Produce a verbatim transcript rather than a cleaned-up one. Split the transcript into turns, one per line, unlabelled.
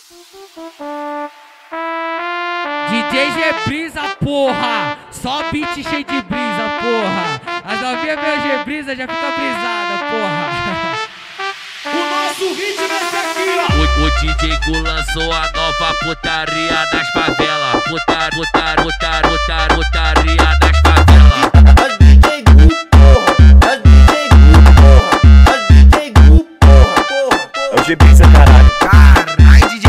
D J G Brisa, porra! Só beat cheio de brisa, porra! As novinhas meio G Brisa já fica brisada, porra!
O nosso ritmo é esse aqui, ó!
O, o D J Gu lançou a nova putaria nas favelas. Putar, putar, putar, putar, putaria nas favelas.
É D J Gu, porra! É D J Gu, porra! É D J Gu, porra! Porra! É o G Brisa, caralho!
Caralho, D J